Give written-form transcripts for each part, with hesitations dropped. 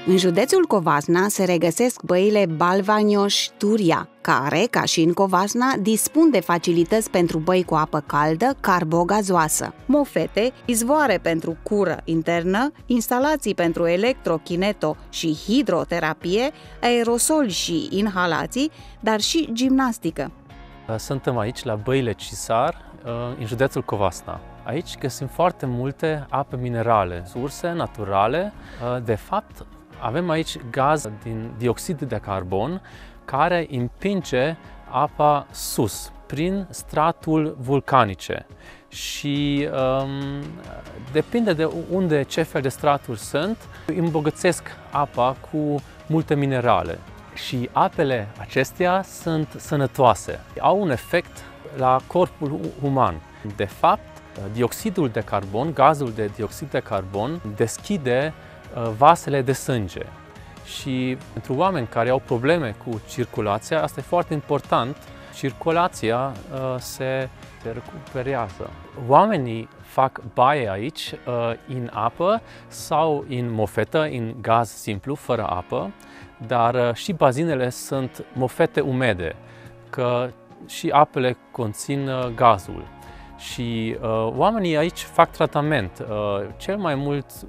În județul Covasna se regăsesc băile Balvanioș-Turia, care, ca și în Covasna, dispun de facilități pentru băi cu apă caldă, carbogazoasă, mofete, izvoare pentru cură internă, instalații pentru electrokineto și hidroterapie, aerosoli și inhalații, dar și gimnastică. Suntem aici la băile Cisar, în județul Covasna. Aici găsim foarte multe ape minerale, surse naturale. De fapt, avem aici gaz din dioxid de carbon care împinge apa sus, prin stratul vulcanice. Și depinde de unde, ce fel de straturi sunt, îmbogățesc apa cu multe minerale. Și apele acestea sunt sănătoase, au un efect la corpul uman. De fapt, dioxidul de carbon, gazul de dioxid de carbon, deschide vasele de sânge. Și pentru oameni care au probleme cu circulația, asta e foarte important, circulația se recuperează. Oamenii fac baie aici, în apă sau în mofetă, în gaz simplu, fără apă, dar și bazinele sunt mofete umede, că și apele conțin gazul. Și oamenii aici fac tratament. Cel mai mulți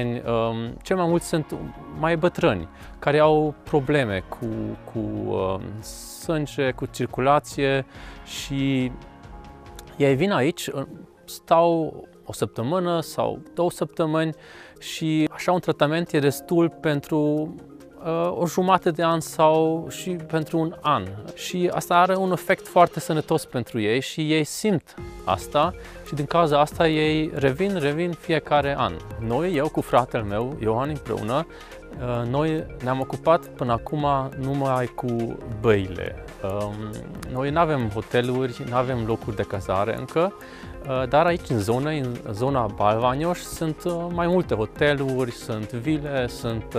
sunt mai bătrâni, care au probleme cu sânge, cu circulație și ei vin aici, stau o săptămână sau 2 săptămâni și așa un tratament e destul pentru o jumătate de an sau și pentru un an. Și asta are un efect foarte sănătos pentru ei și ei simt asta și din cauza asta ei revin fiecare an. Noi, eu cu fratele meu, Ioan, împreună, noi ne-am ocupat până acum numai cu băile. Noi nu avem hoteluri, nu avem locuri de cazare încă, dar aici în zona Balvanioș sunt mai multe hoteluri, sunt vile, sunt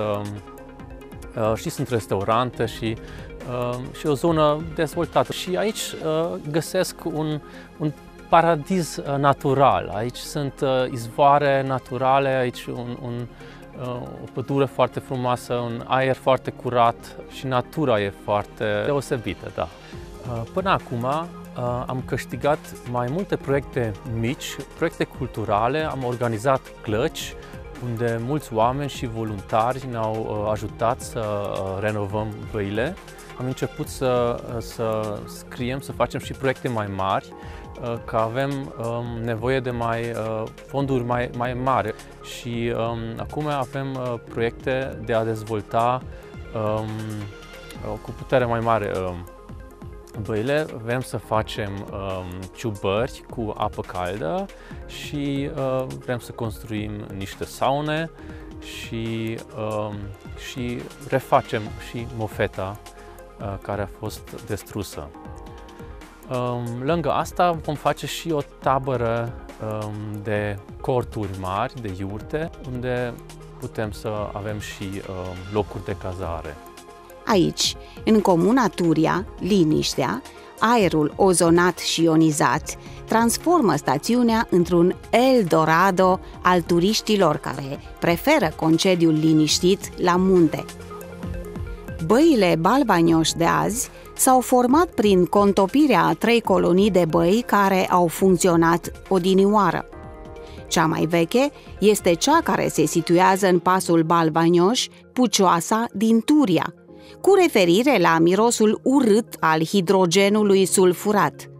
restaurante și o zonă dezvoltată. Și aici găsesc un paradis natural. Aici sunt izvoare naturale, aici o pădure foarte frumoasă, un aer foarte curat și natura e foarte deosebită. Da. Până acum am câștigat mai multe proiecte mici, proiecte culturale, am organizat clăci, unde mulți oameni și voluntari ne-au ajutat să renovăm băile. Am început să scriem, să facem și proiecte mai mari, că avem nevoie de fonduri mai mari. Și acum avem proiecte de a dezvolta cu putere mai mare băile. Vrem să facem ciubări cu apă caldă și vrem să construim niște saune și refacem și mofeta care a fost distrusă. Lângă asta vom face și o tabără de corturi mari, de iurte, unde putem să avem și locuri de cazare. Aici, în comuna Turia, liniștea, aerul ozonat și ionizat transformă stațiunea într-un Eldorado al turiștilor care preferă concediul liniștit la munte. Băile Balvanioș de azi s-au format prin contopirea a 3 colonii de băi care au funcționat odinioară. Cea mai veche este cea care se situează în pasul Balvanioș, Pucioasa din Turia, cu referire la mirosul urât al hidrogenului sulfurat.